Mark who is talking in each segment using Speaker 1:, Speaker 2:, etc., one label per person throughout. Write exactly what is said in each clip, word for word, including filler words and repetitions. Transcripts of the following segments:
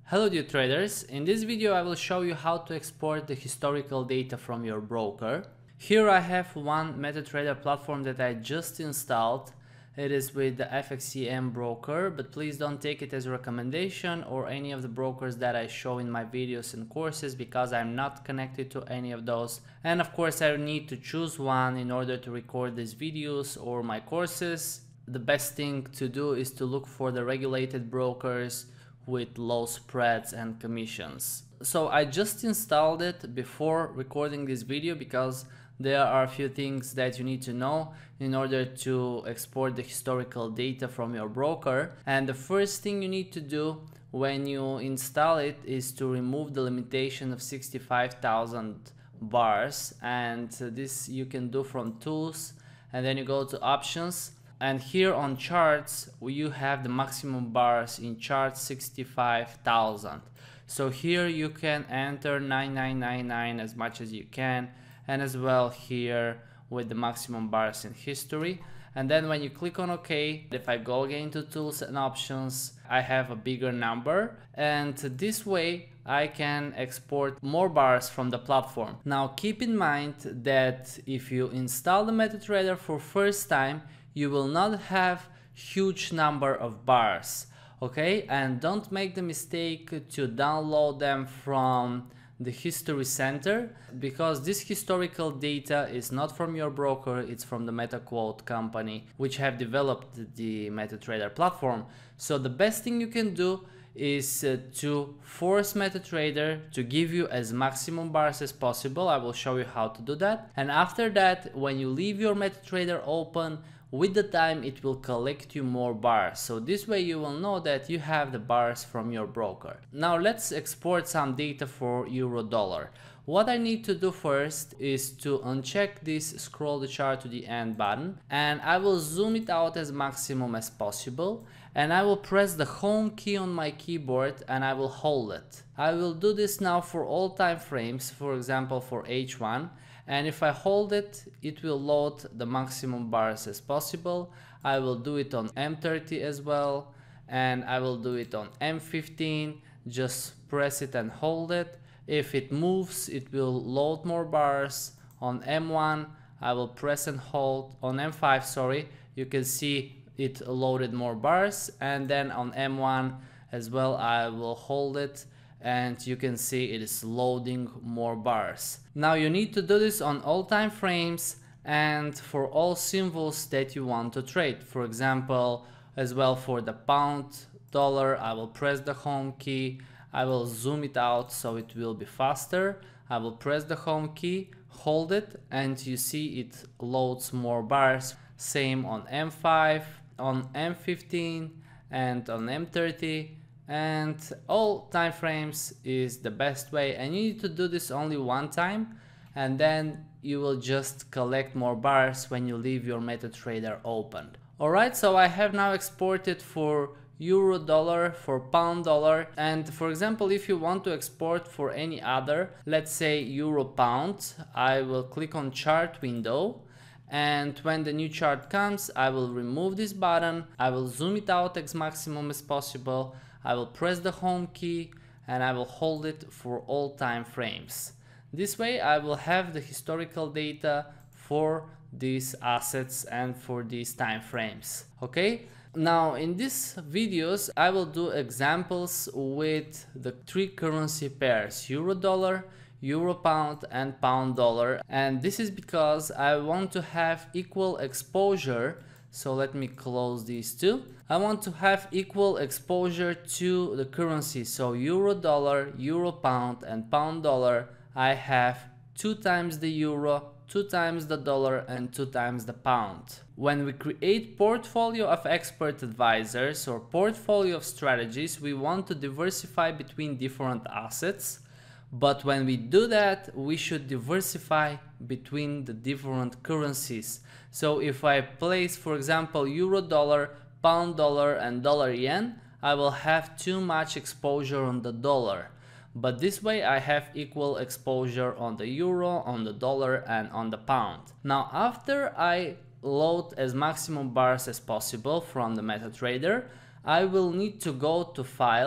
Speaker 1: Hello dear traders, in this video I will show you how to export the historical data from your broker. Here I have one MetaTrader platform that I just installed. It is with the F X C M broker, but please don't take it as a recommendation or any of the brokers that I show in my videos and courses, because I'm not connected to any of those. And of course I need to choose one in order to record these videos or my courses. The best thing to do is to look for the regulated brokers with low spreads and commissions. So I just installed it before recording this video because there are a few things that you need to know in order to export the historical data from your broker. And the first thing you need to do when you install it is to remove the limitation of sixty-five thousand bars, and this you can do from tools, and then you go to options. And here on charts, you have the maximum bars in chart sixty-five thousand. So here you can enter nine nine nine nine as much as you can, and as well here with the maximum bars in history. And then when you click on OK, if I go again to tools and options, I have a bigger number, and this way I can export more bars from the platform. Now keep in mind that if you install the MetaTrader for first time, you will not have huge number of bars, okay? And don't make the mistake to download them from the history center, because this historical data is not from your broker, it's from the MetaQuote company, which have developed the MetaTrader platform. So the best thing you can do is uh, to force MetaTrader to give you as maximum bars as possible. I will show you how to do that. And after that, when you leave your MetaTrader open, with the time it will collect you more bars. So this way you will know that you have the bars from your broker. Now let's export some data for euro dollar. What I need to do first is to uncheck this scroll the chart to the end button, and I will zoom it out as maximum as possible, and I will press the home key on my keyboard and I will hold it. I will do this now for all time frames, for example for H one. And if I hold it, it will load the maximum bars as possible. I will do it on M thirty as well, and I will do it on M fifteen. Just press it and hold it. If it moves, it will load more bars. On M one, I will press and hold. On M five, sorry, you can see it loaded more bars. And then on M one as well, I will hold it, and you can see it is loading more bars. Now you need to do this on all time frames and for all symbols that you want to trade. For example, as well for the pound dollar, I will press the home key. I will zoom it out so it will be faster. I will press the home key, hold it, and you see it loads more bars. Same on M five, on M fifteen, and on M thirty. And all time frames is the best way, and you need to do this only one time, and then you will just collect more bars when you leave your MetaTrader open. Alright, so I have now exported for euro dollar, for pound dollar, and for example if you want to export for any other, let's say euro pound, I will click on chart window, and when the new chart comes I will remove this button, I will zoom it out as maximum as possible. I will press the home key and I will hold it for all time frames. This way I will have the historical data for these assets and for these time frames. Okay, now in these videos I will do examples with the three currency pairs: euro dollar, euro pound, and pound dollar. And this is because I want to have equal exposure. So let me close these two. I want to have equal exposure to the currency. So euro dollar, euro pound, and pound dollar, I have two times the euro, two times the dollar, and two times the pound. When we create portfolio of expert advisors or portfolio of strategies, we want to diversify between different assets. But when we do that, we should diversify between the different currencies. So if I place, for example, euro dollar, pound dollar, and dollar yen, I will have too much exposure on the dollar. But this way I have equal exposure on the euro, on the dollar, and on the pound. Now after I load as maximum bars as possible from the MetaTrader, I will need to go to File,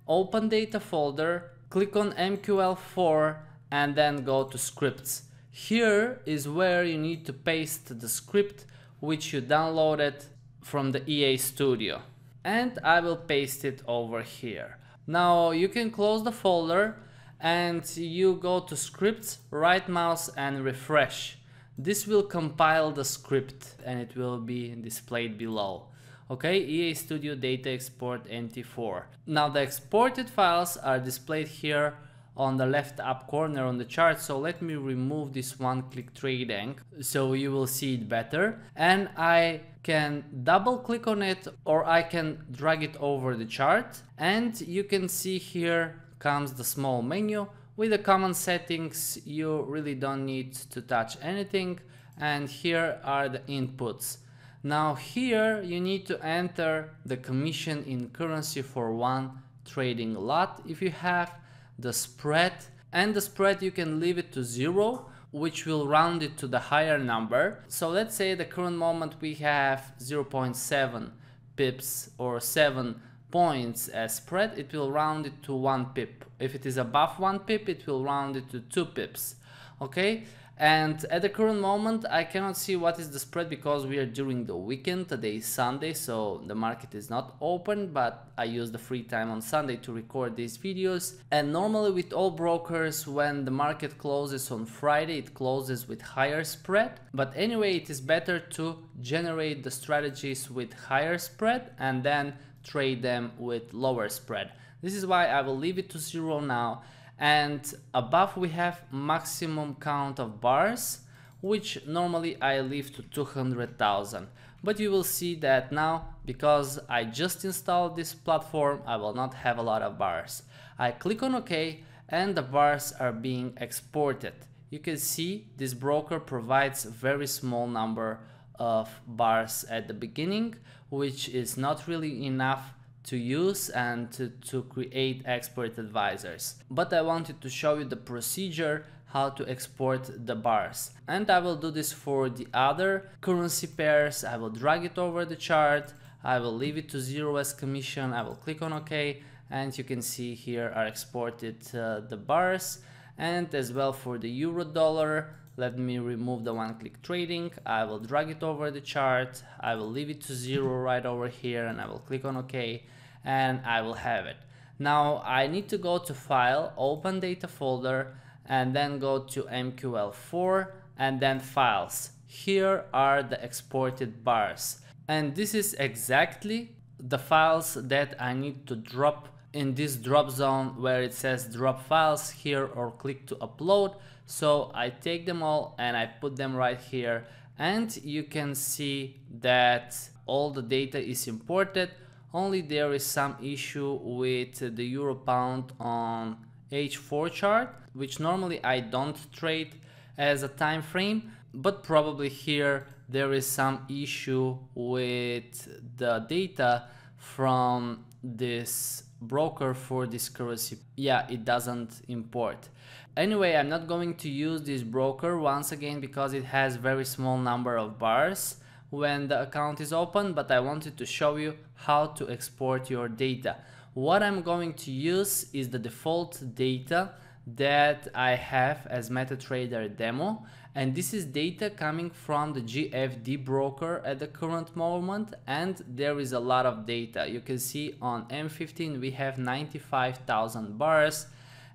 Speaker 1: open data folder, click on M Q L four and then go to scripts. Here is where you need to paste the script which you downloaded from the E A Studio. And I will paste it over here. Now you can close the folder and you go to scripts, right mouse and refresh. This will compile the script and it will be displayed below. Okay, E A Studio Data Export N T four. Now the exported files are displayed here on the left up corner on the chart, so let me remove this one click trading so you will see it better, and I can double click on it or I can drag it over the chart, and you can see here comes the small menu. With the common settings you really don't need to touch anything, and here are the inputs. Now here you need to enter the commission in currency for one trading lot if you have, the spread, and the spread you can leave it to zero, which will round it to the higher number. So let's say the current moment we have zero point seven pips or seven points as spread, it will round it to one pip. If it is above one pip, it will round it to two pips. Okay, and at the current moment I cannot see what is the spread because we are during the weekend. Today is Sunday, so the market is not open, but I use the free time on Sunday to record these videos. And normally with all brokers, when the market closes on Friday, it closes with higher spread. But anyway, it is better to generate the strategies with higher spread and then trade them with lower spread. This is why I will leave it to zero now. And above we have maximum count of bars, which normally I leave to two hundred thousand. But you will see that now, because I just installed this platform, I will not have a lot of bars. I click on OK and the bars are being exported. You can see this broker provides a very small number of bars at the beginning, which is not really enough to use and to, to create expert advisors. But I wanted to show you the procedure how to export the bars, and I will do this for the other currency pairs. I will drag it over the chart, I will leave it to zero as commission, I will click on OK, and you can see here are exported uh, the bars. And as well for the euro dollar, let me remove the one click trading, I will drag it over the chart, I will leave it to zero right over here, and I will click on OK, and I will have it. Now I need to go to file, open data folder, and then go to M Q L four and then files. Here are the exported bars, and this is exactly the files that I need to drop in this drop zone where it says drop files here or click to upload. So I take them all and I put them right here, and you can see that all the data is imported. Only there is some issue with the euro pound on H four chart, which normally I don't trade as a time frame, but probably here there is some issue with the data from this broker for this currency. Yeah, it doesn't import. Anyway, I'm not going to use this broker once again because it has very small number of bars when the account is open, but I wanted to show you how to export your data. What I'm going to use is the default data that I have as MetaTrader demo, and this is data coming from the G F D broker at the current moment, and there is a lot of data. You can see on M fifteen we have ninety-five thousand bars,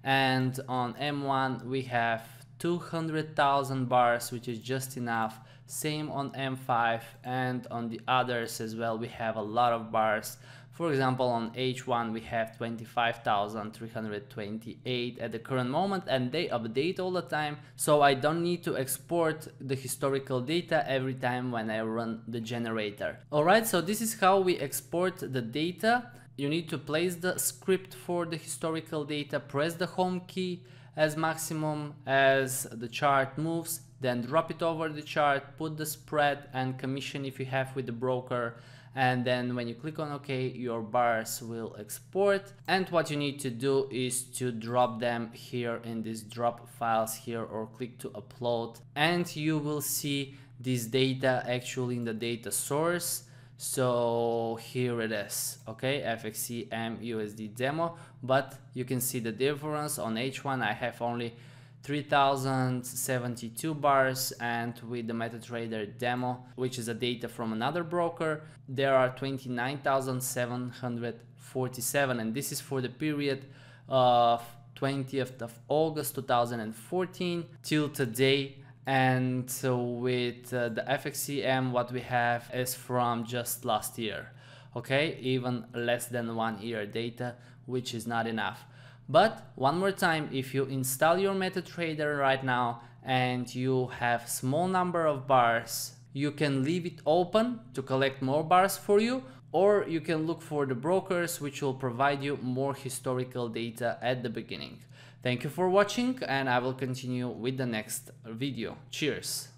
Speaker 1: and on M one we have two hundred thousand bars, which is just enough. Same on M five, and on the others as well we have a lot of bars. For example, on H one we have twenty-five thousand three hundred twenty-eight at the current moment, and they update all the time, so I don't need to export the historical data every time when I run the generator. Alright, so this is how we export the data. You need to place the script for the historical data, press the home key as maximum as the chart moves, then drop it over the chart, put the spread and commission if you have with the broker, and then when you click on OK, your bars will export. And what you need to do is to drop them here in this drop files here, or click to upload, and you will see this data actually in the data source. So here it is, okay, F X C M U S D demo, but you can see the difference. On H one I have only three thousand seventy-two bars, and with the MetaTrader demo, which is a data from another broker, there are twenty-nine thousand seven hundred forty-seven, and this is for the period of twentieth of August two thousand fourteen till today. And so with uh, the F X C M, what we have is from just last year, okay, even less than one year data, which is not enough. But one more time, if you install your MetaTrader right now and you have small number of bars, you can leave it open to collect more bars for you, or you can look for the brokers which will provide you more historical data at the beginning. Thank you for watching, and I will continue with the next video. Cheers!